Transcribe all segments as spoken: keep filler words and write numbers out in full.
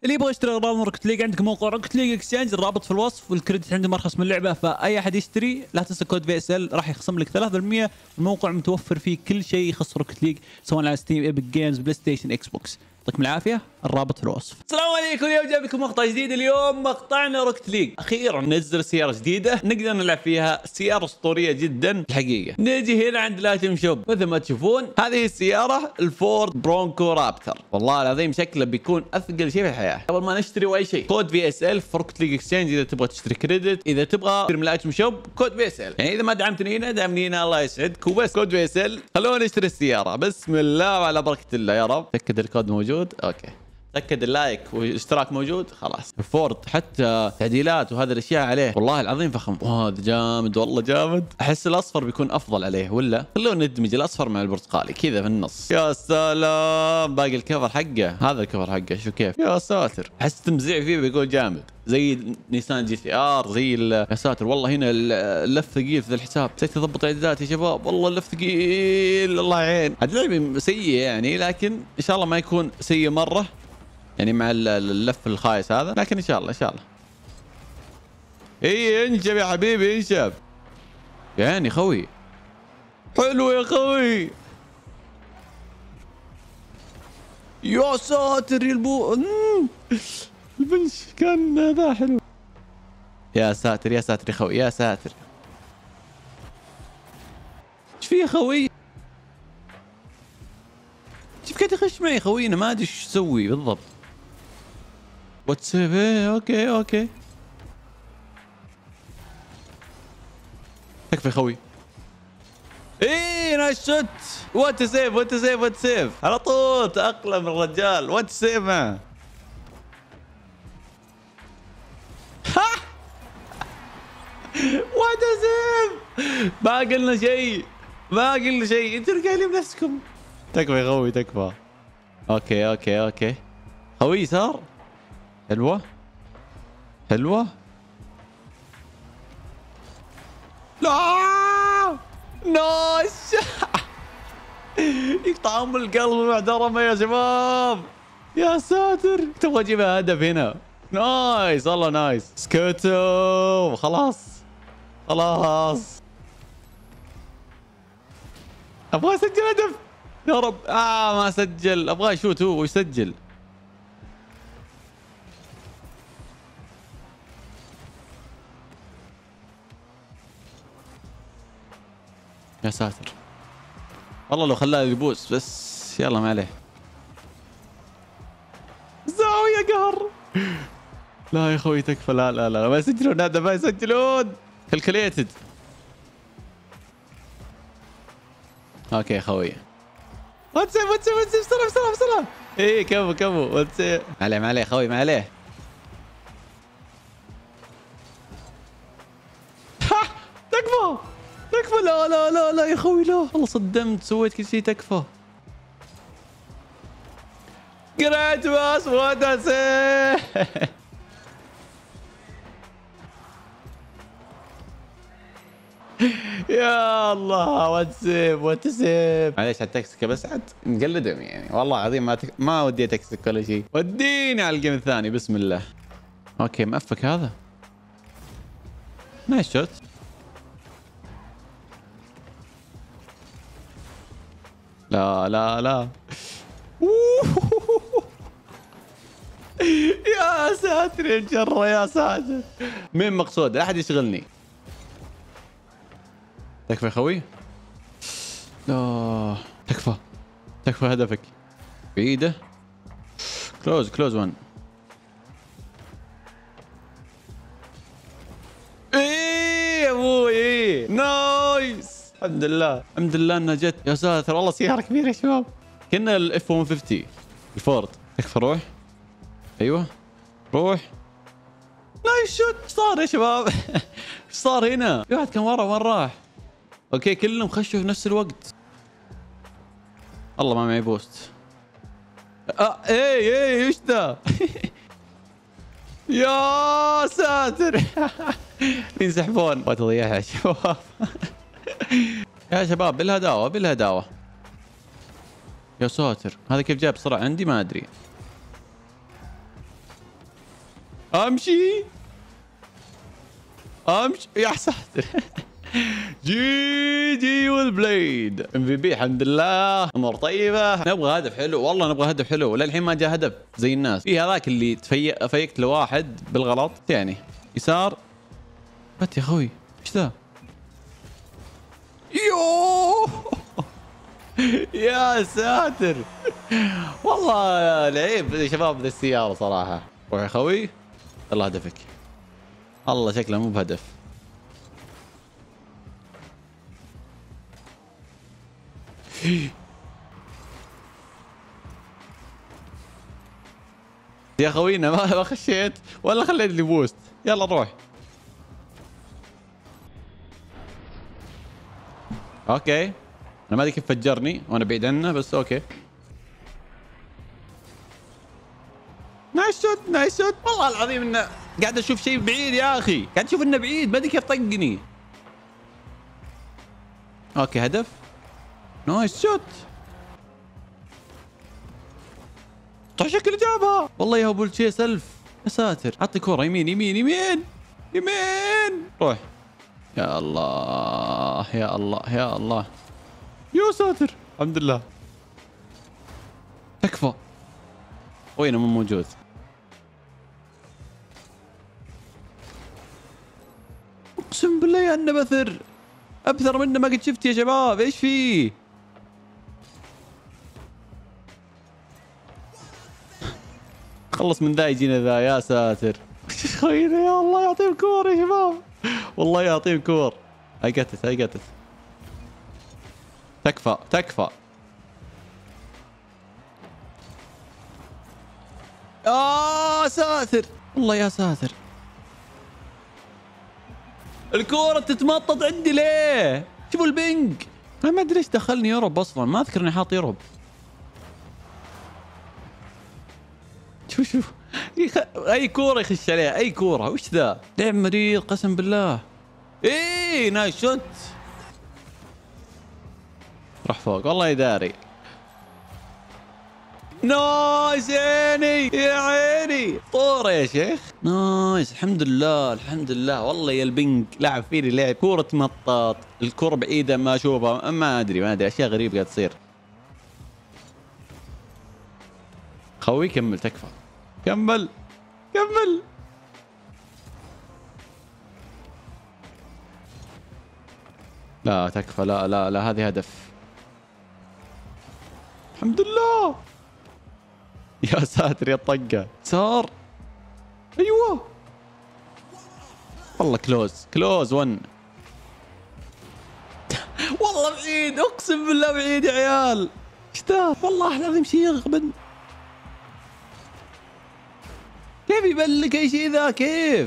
اللي يبغى يشتري اغراض من روكت ليج عندك موقع روكت ليج اكسشينج، الرابط في الوصف، والكريدت عندهم ارخص من اللعبه، فاي احد يشتري لا تنسى كود في اس ال راح يخصم لك ثلاثة بالمئة. الموقع متوفر فيه كل شيء يخص روكت ليج سواء على ستيم، ايبك جيمز، بلاي ستيشن، اكس بوكس. يعطيكم العافيه، الرابط في الوصف. السلام عليكم، اليوم جايب لكم مقطع جديد. اليوم مقطعنا روكت ليج، اخيرا نزل سياره جديده نقدر نلعب فيها، سياره اسطوريه جدا الحقيقه. نجي هنا عند الايتم شوب، مثل ما تشوفون هذه السياره الفورد برونكو رابتر، والله العظيم شكله بيكون اثقل شيء في الحياه. قبل ما نشتري اي شيء كود في اس ال في روكت ليج اكسشينج، اذا تبغى تشتري كريدت، اذا تبغى تشتري من الايتم شوب كود في اس ال. يعني اذا ما دعمتني هنا دعمني هنا، الله يسعدك، وبس كود في اس ال. خلونا نشتري السياره، بسم الله وعلى بركه الله يا رب. تاكد الكود موجود، اوكي، تأكد اللايك والاشتراك موجود، خلاص. الفورد حتى تعديلات وهذه الاشياء عليه والله العظيم فخم، وهذا جامد والله جامد. احس الاصفر بيكون افضل عليه، ولا خلونا ندمج الاصفر مع البرتقالي كذا في النص. يا سلام، باقي الكفر حقه، هذا الكفر حقه شو كيف، يا ساتر. احس تمزيع فيه بيقول جامد زي نيسان جي تي ار، زي يا ساتر والله. هنا اللف ثقيل في الحساب، نسيت اضبط اعدادات يا شباب، والله اللف ثقيل الله يعين. اللعبه سيء يعني، لكن ان شاء الله ما يكون سيء مره يعني مع اللف الخايس هذا، لكن ان شاء الله ان شاء الله. اي انشب يا حبيبي انشب، يعني خوي حلو يا خوي. يا ساتر يا البو، البنش كان ذا حلو. يا ساتر يا ساتر يا خوي، يا ساتر. ايش في يا خوي؟ شوف كيف يخش معي خوينا، ما ادري ايش يسوي بالضبط. واتساب، ايه اوكي اوكي، تكفى خوي. ايه نايس شوت، وات سيف وات سيف وات سيف، على طول تأقلم الرجال، وات سيف معه. وات سيف، ما قلنا شيء ما قلنا شيء، انتوا قايلين بنفسكم. تكفى يا خوي تكفى. اوكي اوكي اوكي خوي، صار حلوه حلوه. لا نايس. يقطع ام القلب بعد رمى يا شباب، يا ساتر. تبغى اجيبها هدف هنا، نايس والله نايس. سكوتو، خلاص خلاص، ابغى اسجل هدف يا رب. اه ما سجل، ابغى يشوت هو ويسجل. يا ساتر والله لو خلاه يبوس بس، يلا ما عليه. زاوية قهر. لا يا اخوي تكفى، لا لا لا ما يسجلون هذا، ما يسجلون، كالكليتد. اوكي يا خوي، واتساب واتساب واتساب، بسرعة بسرعة بسرعة. ايه كفو كفو، واتساب. ما عليه ما عليه خوي، ما عليه. تكفى تكفى، لا لا لا لا يا خوي، لا والله صدمت، سويت كل شيء. تكفى. قرأت باس واتساب. يا الله، واتساب واتساب. معليش على التكسكه، بس عاد نقلدهم يعني، والله العظيم ما تك... ما ودي اتكسك ولا شيء. وديني على الجيم الثاني، بسم الله. اوكي مأفك هذا، نايس شوت. لا لا لا. يا ساتر يا جرة، يا ساتر. مين مقصود؟ احد يشغلني. تكفى يا خوي، لا تكفى تكفى، هدفك بعيده. كلوز كلوز وان. ايه يا ابوي، ايه نايس، الحمد لله الحمد لله انها جت. يا ساتر والله سياره كبيره يا شباب، كنا الاف مية وخمسين الفورد. تكفى روح، ايوه روح. نايس شوت. ايش صار يا شباب؟ ايش صار هنا؟ في واحد كان ورا، وين راح؟ اوكي كلهم خشوا في نفس الوقت. الله ما معي بوست. آه ايه ايه ايش ذا؟ يا ساتر. ينسحبون، ما تضيعها يا شباب. يا شباب بالهداوه بالهداوه. يا ساتر هذا كيف جاء بسرعه عندي ما ادري. امشي امشي يا ساتر. جي جي والبليد ام في بي الحمد لله. امور طيبه. نبغى هدف حلو والله، نبغى هدف حلو. وللحين ما جاء هدف زي الناس. في هذاك اللي تفيق فيقت لواحد بالغلط يعني يسار. بت يا اخوي ايش ذا؟ يوه يا ساتر والله لعيب يا شباب ذا السياره صراحه. روح يا اخوي يلا هدفك. الله شكله مو بهدف. يا خوينا ما خشيت ولا خليت لي بوست. يلا روح. اوكي انا ما ادري كيف فجرني وانا بعيد عنه بس اوكي. نايس شوت نايس شوت. والله العظيم انه قاعد اشوف شيء بعيد يا اخي، قاعد اشوف انه بعيد ما ادري كيف طقني. اوكي هدف. نايس شوت. طيب شكل جابها والله يا ابو الشي سلف. يا ساتر عطي كوره يمين يمين يمين يمين. روح يا الله يا الله يا الله يا ساتر. الحمد لله. تكفى. وينه مو موجود. اقسم بالله يا انه بثر ابثر منه ما قد شفت يا شباب. ايش فيه؟ خلص من ذا يجينا ذا. يا ساتر خوينا يا الله يعطيهم كور يا شباب والله يعطيهم كور. اي جت اي جت. تكفى تكفى. يا ساتر والله يا ساتر. الكورة تتمطط عندي ليه؟ شوفوا البنج. انا ما ادري ايش دخلني يوروب اصلا، ما اذكر اني حاط يوروب. شوف شوف يخ... اي كوره يخش عليها اي كوره. وش ذا؟ لعب مريض قسم بالله. ايه نايس شوت. راح فوق والله يداري. نايس يا عيني يا عيني طوره يا شيخ. نايس الحمد لله الحمد لله. والله يا البنج لعب فيني لعب. كوره تمطط الكوره بعيده ما اشوفها ما ادري ما ادري اشياء غريبه قاعد تصير. خوي كمل تكفى. كمل كمل. لا تكفى. لا لا لا هذه هدف. الحمد لله. يا ساتر يا الطقه. صار ايوه والله كلوز كلوز ون. والله بعيد اقسم بالله بعيد يا عيال. ايش ذا؟ والله العظيم شيء يغبن. كيف يبلك اي شيء ذا؟ كيف؟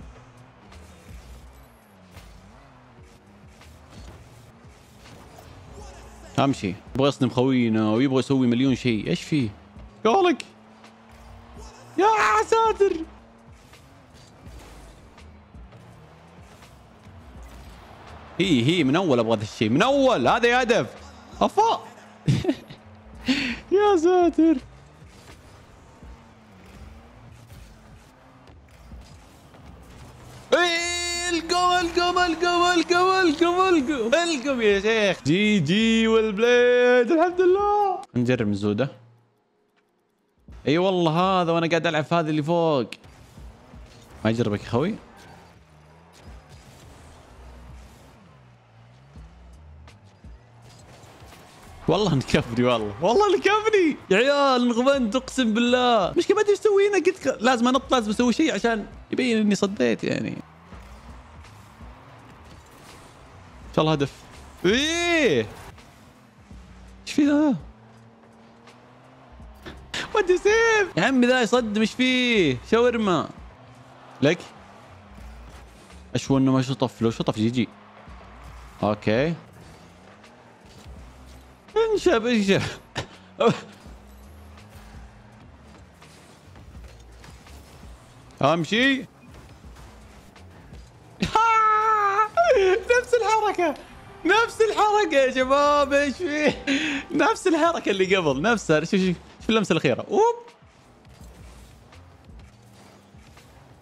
امشي. يبغى يصدم خوينا ويبغى يسوي مليون شيء. ايش فيه؟ قولك يا ساتر. هي هي من اول ابغى ذا الشيء من اول. هذا هدف. افا يا ساتر. القم القم القم القم القم القم القم يا شيخ. جي جي والبليد الحمد لله. نجرب مزوده. اي والله هذا وانا قاعد العب في هذا اللي فوق. ما يجربك يا خوي. والله نكفني والله والله نكفني يا عيال. انغبنت اقسم بالله. مشكلة ما ادري ايش اسوي هنا. قلت لازم انط لازم اسوي شيء عشان يبين اني صديت يعني. ان شاء الله هدف. ايه ايش في ذا؟ ودي سيف يا عمي. ذا يصدم. ايش فيه؟ شاورما لك. اشو انه ما شطف. لو شطف جي جي. اوكي انشب انشب. امشي. نفس الحركة نفس الحركة يا شباب. ايش فيه؟ نفس الحركة اللي قبل نفسها. شوف شوف شوف اللمسة الأخيرة. اوب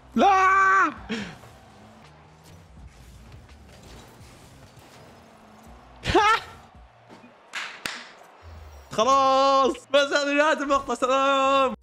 لا خلاص بس هذه نهاية المقطع. سلام.